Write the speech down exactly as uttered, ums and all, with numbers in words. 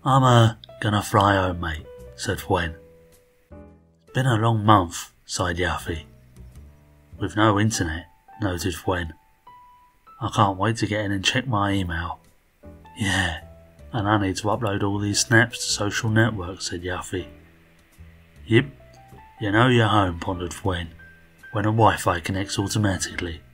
I'm uh, gonna fly home, mate, said Fwen. It's been a long month, sighed Yuffie. With no internet, noted Fwen. I can't wait to get in and check my email. Yeah, and I need to upload all these snaps to social networks, said Yuffie. Yep, you know you're home, pondered Fwen, when a Wi-Fi connects automatically.